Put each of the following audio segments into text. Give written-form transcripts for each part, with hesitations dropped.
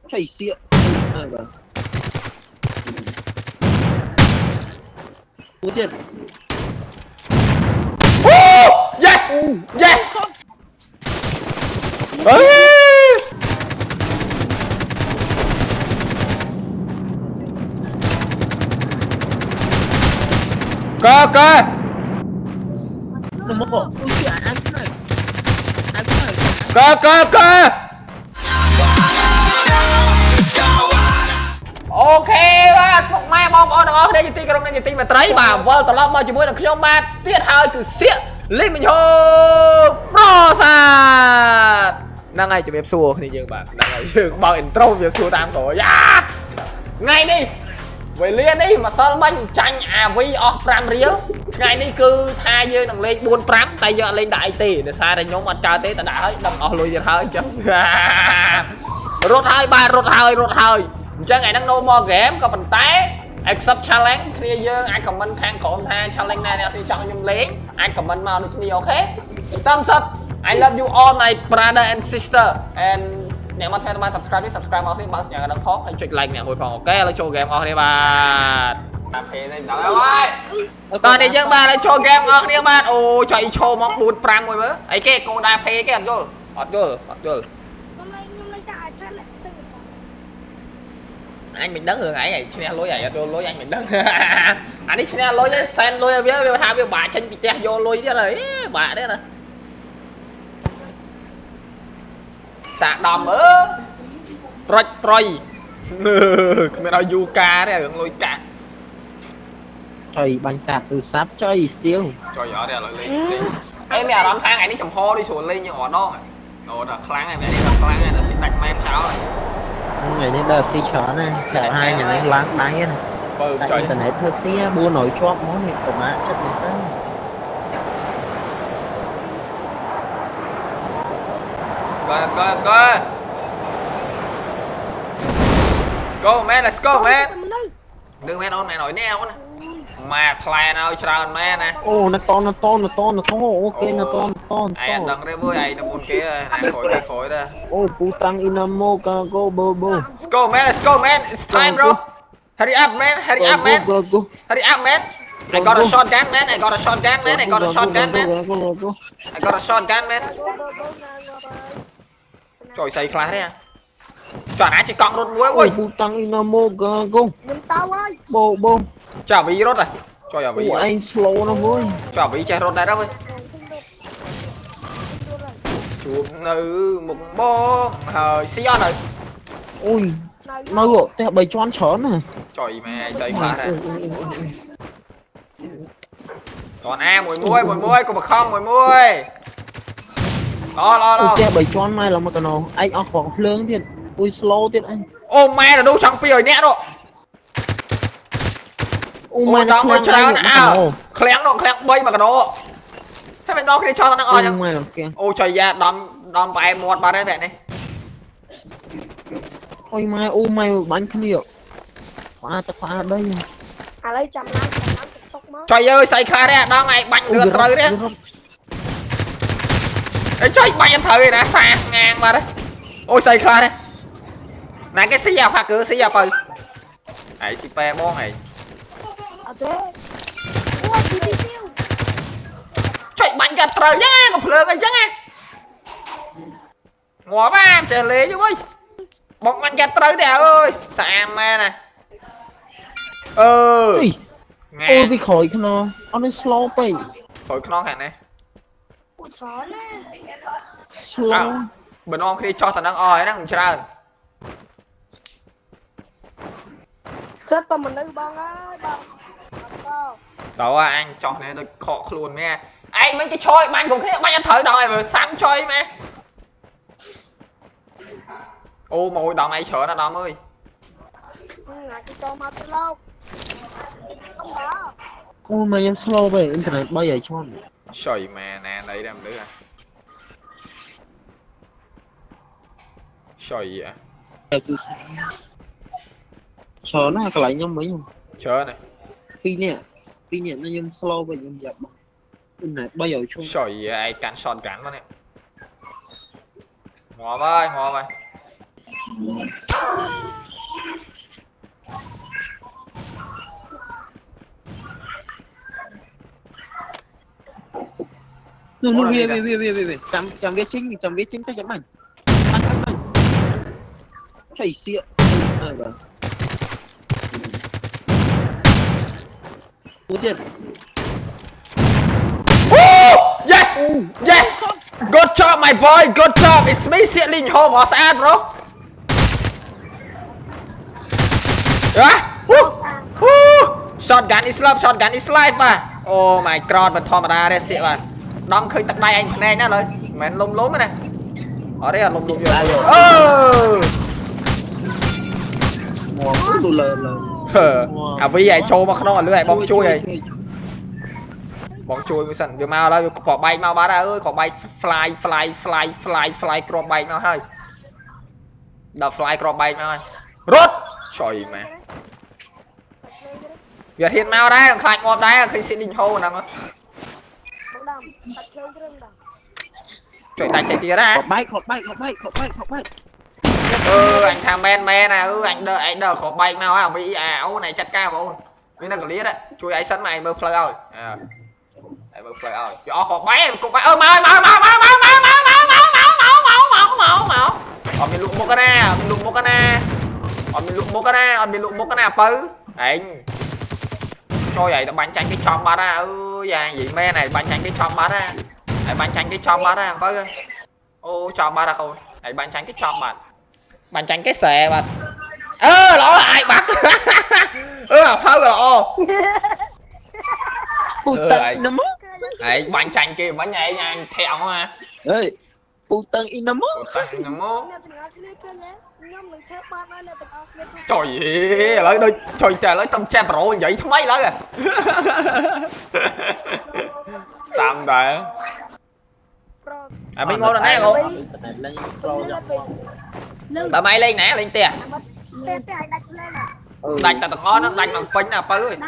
Chảy xịa. Cú tiền. Yes! Yes! Cơ Đừng mất bộ. Ui kìa, ai thế này? cơ okបាទពុកម៉ែបងប្អូនទាំងអស់គ្នាជាទីគោរពនិងជាទីមេត្រីបាទវិលត្រឡប់មកជាមួយនឹងខ្ញុំបាទទៀតហើយគឺសៀកលីមិញហូប្រសាទហ្នឹងហើយជំរាបសួរគ្នាយើងបាទហ្នឹងហើយយើងបើក intro ជំរាបសួរតាមក្រោយថ្ងៃនេះវេលានេះម្សិលមិញចាញ់អាវីអស់5រៀលថ្ងៃនេះគឺថាយើងនឹងលេង 4-5 តែយើងអត់លេងដាក់អីទេដោយសារតែខ្ញុំអត់កើតទេតែដាក់ហើយដឹងអស់លុយទៀតហើយអញ្ចឹងរត់ហើយបាទរត់ហើយអញ្ចឹងឯហ្នឹង no more game ក៏ប៉ុន្តែ accept challenge គ្នាយើងអាច comment ខាងក្រោមថា challenge ណាអ្នកទីចង់ខ្ញុំលេងអាច comment មកដូចគ្នាអូខេ thumbs up I love you all my brother and sister and អ្នកមកធ្វើបាន subscribe នេះ subscribe មកនេះបើសញ្ញាកណ្ដឹងផងហើយចុច like អ្នកមួយផងអូខេឥឡូវចូល game អស់គ្នាបាទអាភេនេះដល់ហើយតោះនេះយើងបាទឥឡូវចូល game អស់គ្នាបាទអូចុយឈោមក 4-5 មួយមើលអីគេកូនដែរភេគេអត់យល់anh mình đứng người ấy này lối này lối anh mình đứng anh đi lối sen lối với hai với bà chân bị che vô lối thế này bà đấy nè sạc đầm ớ rồi mày nói yuka đấy lối cả trời bánh tạt từ sáp chơi still trời nhỏ đây là lên em mẹ đón tháng anh đi trồng ho đi xuống lên như họ đó rồi là kháng này mẹ đi kháng này là xin đặt men tháo này ngày đến đợt xí chó này sợ hai nhà nó láng đáy này tại internet thơ xe bua nổi chóp món này của má chất này đó let's go man đừng men on mày nổi neo nè mà thay nào chào mẹ nè ô nó to ok nó to ai đừng đây vui ai nó buồn kia ai khỏi đó ô putang inamo go bo let's go man it's time bro hurry up man hurry up man I got a shotgun man I got a shotgun man trời xây khá đấy à chọn ai chỉ cọng rốt muối ui putang inamo go mình tao ơi bo chào vị rốt này cho vào vị anh slow nó vui chào vị chạy rốt này đó ơi chuột nữ một bom hơi xí on rồi ui nó gộ thế bầy choán chón này trời mẹ xây khá này còn a mùi muôi còn mà không mùi muôi lo che bầy choán mai là một cái nào anh ở khoảng phượng thiệt ui slow thiệt anh ô mẹ là đâu chẳng pì rồi nè độ ôi tao mới chơi nào khléng bay mà cái đó thế mình đó khi cho tao đang oi chẳng ôi trời ra đom bài một bà đấy vậy này ôi mai bánh không nhiều khóa đây à lấy trăm năm trời ơi xây khai ra đó mày bánh ngược rồi đấy ê trời bánh anh thời đã xa ngang mà đấy ôi xây khai đấy nè cái xí vào pha cửa xí vào pơi ấy xí pe bó này trời bánh gạch trời nhá còn phượng này chứ nghe ngỏ ba trời lê chứ ơi bóng bánh gạch trời đèo ơi xa mẹ nè ôi bị khỏi cái nó nó slow bay khỏi cái nó hả nè slow bình on khi cho thằng đang oi nó cũng chơi chết tao mình đi bông ơi đâu anh chọn này được khó luôn nha anh mấy cái chơi bạn cũng thấy bạn thử đòi vừa sắm chơi mà ô mồi đòn này sợ nó đòn ơi ô mà em slow về internet bao giờ cho trời mẹ nè đấy đem đứa à trời vậy sợ nó cái lại nhau mấy không chờ này pin nè nó nhâm slow về nhâm dập này bao giờ cho trời vậy ai cắn sòn cắn nó nè ngó vai Về chăm viết chính chắc chắn anh chảy xịa tiền. Yes, yes, good job my boy, good job, it's me Siết Linh Hồ bỏ xa bro. Shotgun is life à. Oh my god, mình thò mà ra đây xịa mà. Đong khơi tận đây anh này nhá lời. Mày lông lốm này. Ở đây là lông lốm rồi. À vì vậy trâu mà không nó lưới bóng chui này. Bóng chui mới sẵn vừa mau đó, có bay mau bá ra ơi, có bay fly crop bay mau hơi. Đập fly crop bay mau hơi. Rốt. Trời mẹ. Việt hiện mau đây, thằng Khạch ngọt đây, khi xin đình hô nằm á. Trời đánh chạy tía ra. Khọt bay. Anh tham men nè, anh đợi khọt bay mau à, Mỹ áo này chặt cao không? Mình đang clip đấy, chui ấy sân mày mơ play rồi. Mơ play rồi. Cho khọt bay, cục bay mau. Ở mình lụm một cái nè, Ở mình lụm một cái nè pứ. Anh. Cho vậy tao bánh chanh cái chom bát ra. Dạ gì me này bánh chanh cái chom bát ra. Bánh chanh cái chom bát ra pứ. Ô chom bát ra không. Bánh chanh cái chom bát. Bánh chanh cái xè mà. Lỗ lại bắt. Phơi lỗ. Bánh chanh kia bánh nhảy nha theo mà. Ê, Putang inamo. Trời ơi, lấy đôi trời lấy tâm cha pro vậy thứ mấy lấy Sam đấy. Bên ngô là nè ngô. Tao mày lên nè, lên tiền. Đánh tao ngon nó, đánh bằng pin nè pứ ơi.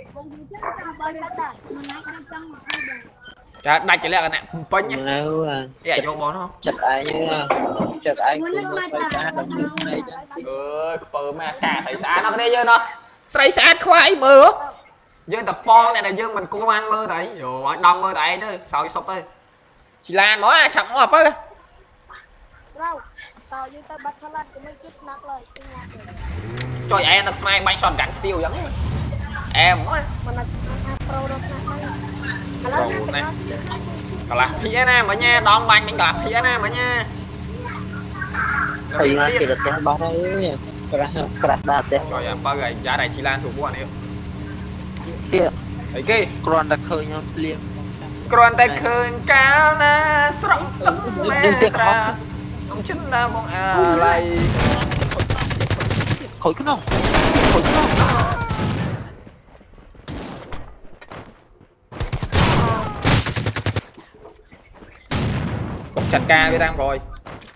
Trời, đánh chỉ là cái nè, pin nhá. Vậy vô bó nó không? Chật ai cũng xoay xa đồng nghiệp này. Pơ mà cả xoay xa nó cái đây dơ nó. Xoay xa khoai mơ. Dơ tập pon này là dơ mình cũng ăn mơ đấy. Rồi, đông mơ đấy thôi, sao sốc đây. Chị Lan nói chẳng có pơ. Trời ơi, nó smile bánh shot gắn steel giống em quá. Nè. Còn là phía nè mà nha, đón bánh mình gặp phía nè mà nha. Thì nó chỉ được cái bát đấy. Crack đạp đấy. Trời ơi, bao giờ giá này chị Lan thủ của anh yêu. Xịa. Thấy kì. Còn đặc khơi nhau liền. Còn đặc khơi cao nè, sẵn tấm mẹ ra. Ông chính là một lại. Khối cái nông. Chặt ca với đang rồi.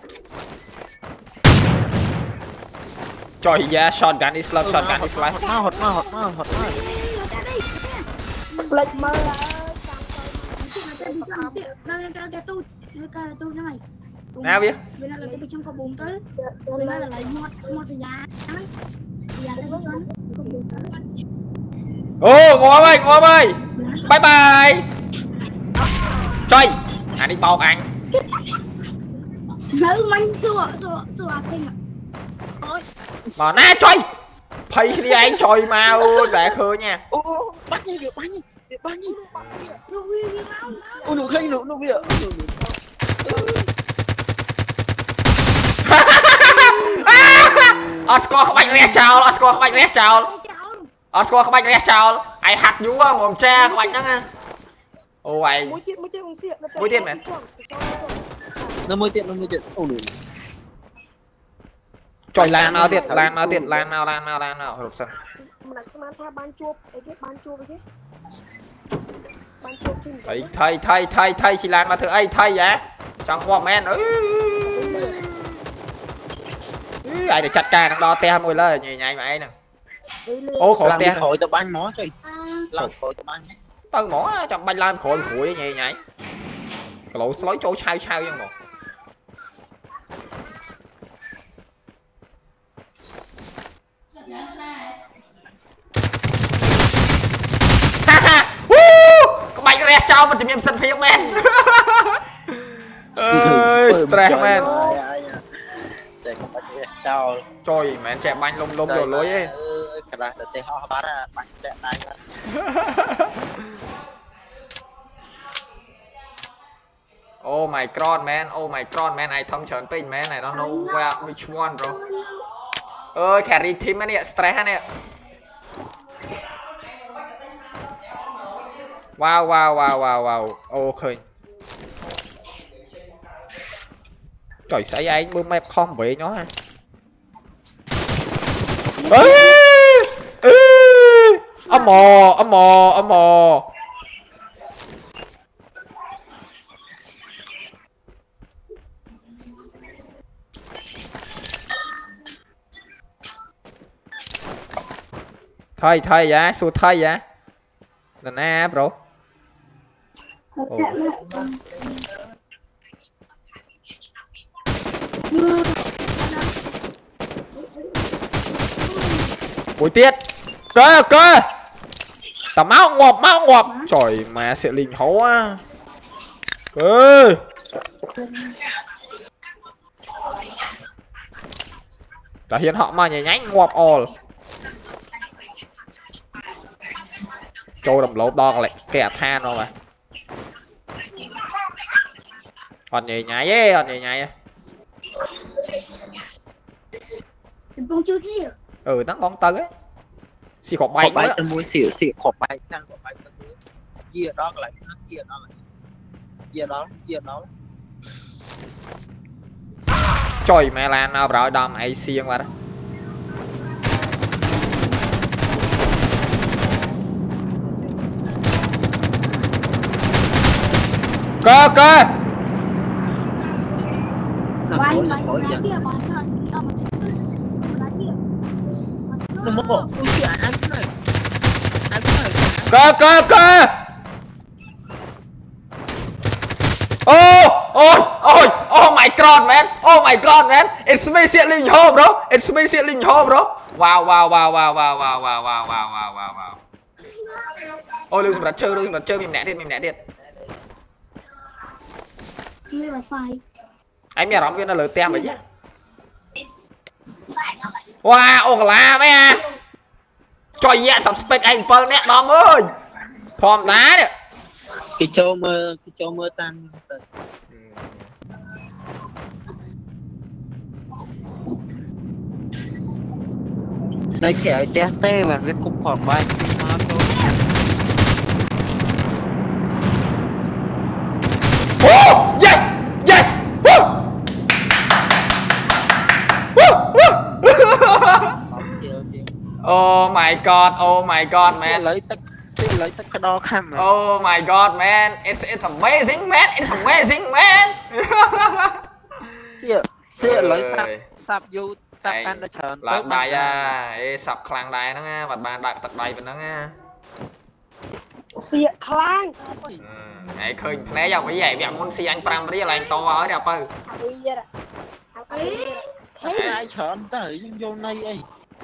Trời da, shotgun is life. Hột nó. Lệch mơ là nào biết? Bên này là tôi trong có bùn tới. Bên này là lại mua xì giá. Giá lên cho có bùn tới. Ngô ơi. Bye bye. Trời, anh đi bao anh. Nữ manh xua kinh ạ. Mà nè trời. Phải đi anh trời mà để khơi nha. Bắt đi được. Nó khơi nó bây giờ. Oscar không bạch rẽ chào. Ai hạt vú á, mồm cha không bạch đó nha. Ô anh. Mũi tiết mẹ. Nó mới tiện. Trời lan nào tiệt, lan nào. Hộp sân. Thay chị Lan mà thử ấy thay vậy. Chẳng qua men. Ai để chặt ca nó đo te mùi lơ nhảy mà ấy nè. Ô khổ te. Khổ tao bánh mó trời. Khổ tao bánh. Tao mỏ trong bánh lam khổ nhảy. Cái lỗ lối chỗ sao chứ một. nhau mà chỉ em sân phía men ơi stress men sẽ có bánh chào trời mẹ trẻ bánh lông lông đồ lối ấy cái này là tê ho bát à bánh trẻ này oh my god man I thông chọn pin man I don't know which one bro ơi carry team này stress này wow ok trời xảy anh bơm map không bị nó ha âm mò thôi giá xua thôi giá là na bro Ôi tiết cơ tao máu ngọp trời mà sẽ linh hấu á cơ ta hiện họ mà nhảy nhánh ngọp all trâu đầm lốp đo lại kẻ than rồi mà còn nhảy nhảy nó bóng tấn ấy xì khổ bay nữa muốn xỉu khổ bay khăn khổ bay kia đó lại kia đó trời mẹ lan nào rồi đầm ai xiên vào đó cơ oh my god man it's me sailing home bro wow ôi lưu đặt chơi mìm nẹ điệt anh mẹ đóng viên là lời tem vậy chứ wow ồ là mấy à trời dạ sập spec anh pal nè đom ơi thòm đá đấy cái châu mơ tan đây kẻ tê và cái cục khoảng bay yes oh my god man lấy tất cái đo khăm mà oh my god man it's amazing man xưa lấy sạp vô sạp ăn đã chờ lạc bài à sạp khlang đài nó nghe mặt bàn đặt tật đầy bên đó nghe xịa khlang ngày khơi nãy giờ mới vậy muốn xì anh pram đi là anh to ở đẹp ơi ai chờ tới vô này ấy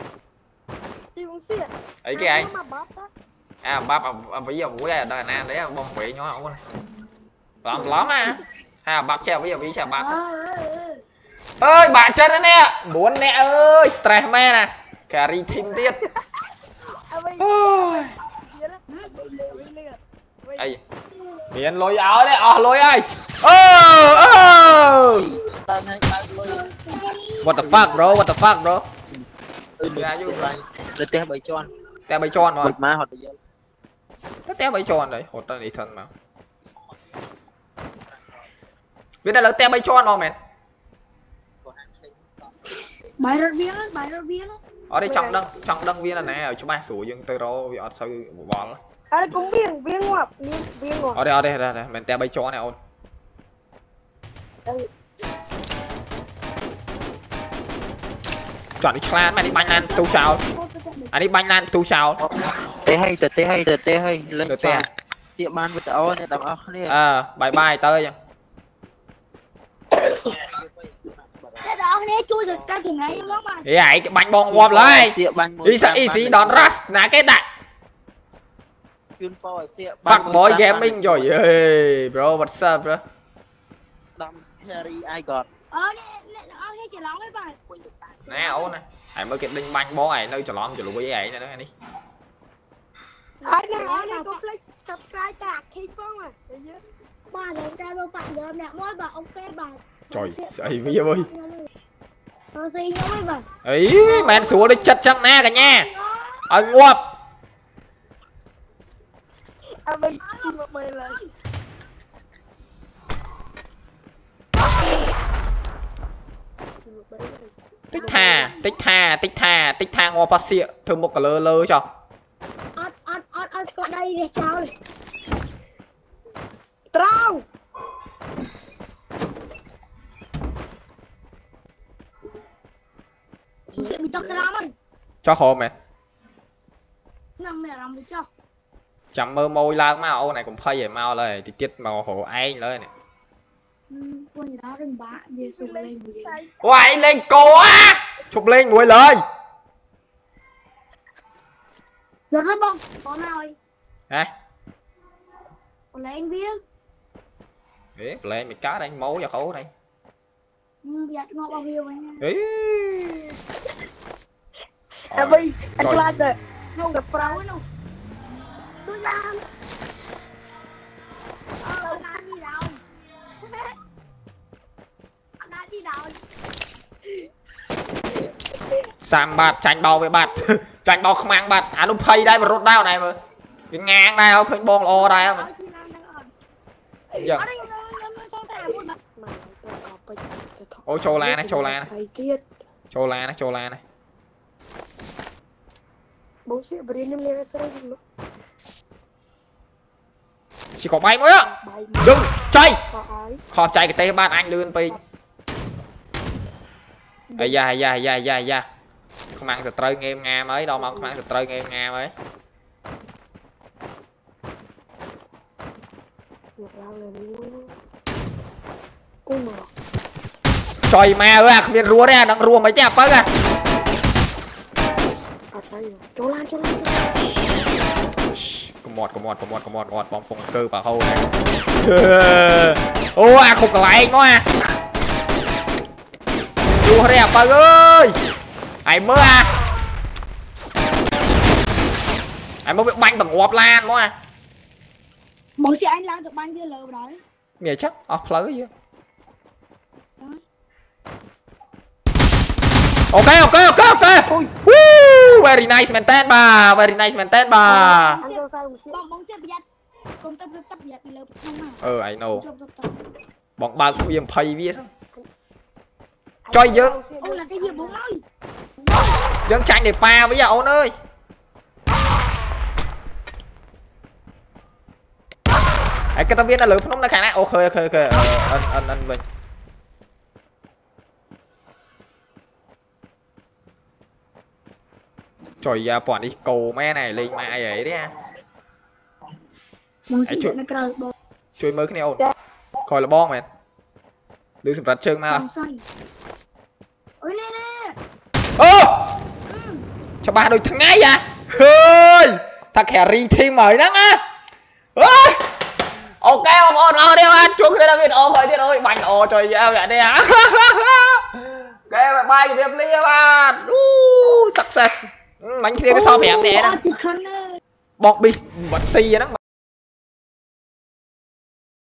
ấy cái anh à bắp bây giờ mũi đây nè đấy bông quỷ nhỏ không lắm à ha bắp treo bây giờ bí chả bắp ơi bạn chân đó nè muốn nè ơi stress man nè carry team tiết ấy miền lôi áo đấy lôi ai what the fuck bro te bay tròn rồi má hột nó te bay tròn đấy hột ra đi thân mà biết đây là te bay tròn không mẹ bài rớt viên ở đây trong đăng viên là này ở chỗ ba sủ nhưng từ đó ở sau bò ở đây cũng viên ngoạp ở đây mình te bay tròn này ôn chọn đi clan mày đi banh lan tu sao anh đi banh lan tu sao tê hay lên tiệm ban với tao nè tao nè bye bye tới nha vậy cái bánh bong quọp lại easy don't rush nè cái đặt chuyên po xe Fuck boy gaming rồi ơi bro what's up bro đâm Harry ai gọt nè chỉ lóng ấy bà nè ố nè hãy mới cái đinh banh bó này nơi cho lon cho lũ với ấy nè đó đi ai nè có click subscribe cả khi không à bà để ra đâu bạn giờ nè mỗi bà ok bà trời ơi bây giờ ơi gì nhau ấy bà ấy mẹ xuống đi chật chăng nè cả nhà ở ngoạp mình xin một mày lần tích tha ngoạp bác sĩ thử một cái lơ cho có đây để sao này trao bị cho cái lắm ơi cho khổ mẹ nằm mẹ làm bị cho chẳng mơ môi la mà ô này cũng phơi về mauเลยthì tiết màu hổ anhเลยnày con gì đó đừng bạ đi sụp lên quay lên cô á chụp lên ngồi lời giọt rất bông con nào ơi hả con lấy anh biết đấy lên mày cá đây máu vào khổ đây giặt ngọt bao nhiêu anh ấy Abi anh class rồi đâu gặp đâu đâu tôi làm làm gì đâu làm gì đâu Sam bạt tranh bao với bạt tranh bao không ăn bạt anh đúng pay đây mà rút đao này mà cái ngang đây không phải bong lò đây không giờ ôi châu la này bố sẽ bring em lên xe chỉ có bay mới á đừng chơi kho chạy cái tay bạn anh lươn pin ây da không ăn từ trời game nga mới đâu mà không ăn từ trời game nga mới trời ma ơi không biết rùa ra đang rùa mấy chạp á kìa chỗ lan có một bóng phong cơ vào hâu này ô à khục lại nó à rùa đẹp bà ơi ai mơ à ai mơ bị banh bằng ngọt lan nó à bóng xe anh làm được banh chưa lờ đấy mẹ chắc plug chứ ok woo very nice maintain bà bóng xe bị giật công tập giật lờ I know bọn bà cũng yên pay viết chơi dương ông là cái gì bóng ơi dương tranh để pa với ôn ơi cái tao viên là lửa nó khả năng ok anh mình trời ra bọn đi cầu mẹ này lên mà ai ấy đấy à chui mới cái này ổn coi là bong mày đưa sụp rạch chân mà ôi nè ô cho ba đôi thằng ngay à hơi thằng Harry thêm mời đó á ok ông ôn đi anh chuột đây là biết ôm hơiទៀតơi bánh ồ trời ơi vậy đây à ok bye việc ly bạn success bánh kia cái so phèm nè đó bọc bị vật xì vậy đó